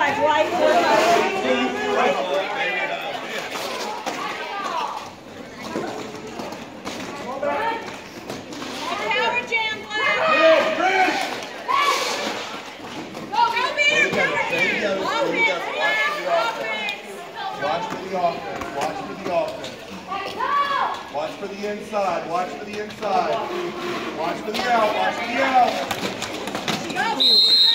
inside, right? Power jam, Black. Go, man. Watch for the offense. Watch for the offense. Watch for the inside. Watch for the inside. Watch for the out. Watch for the out. Go.